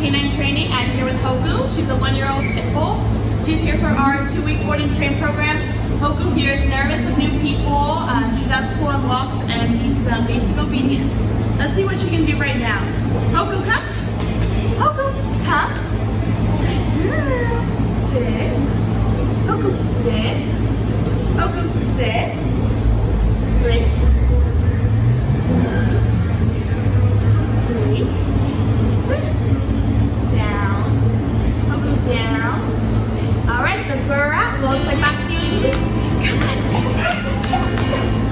canine training. I'm here with Hoku. She's a 1-year-old Pitbull. She's here for our 2-week board and train program. Hoku here is nervous with new people. She does pull on walks and needs some basic obedience. Let's see what she can do right now. Hoku, come. Hoku, come. Good. Sit. Hoku, sit. Hoku, sit. Release. Release. Sit. Down. Hoku, down. All right, that's where we're at. We'll check back to you in 2 weeks. Come on.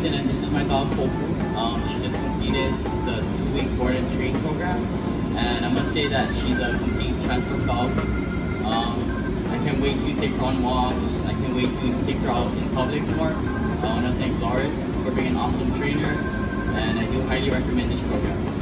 Jason, and this is my dog Hoku. She just completed the 2-week board and train program, and I must say that she's a complete transfer dog. I can't wait to take her on walks. I can't wait to take her out in public more. I want to thank Lauren for being an awesome trainer, and I do highly recommend this program.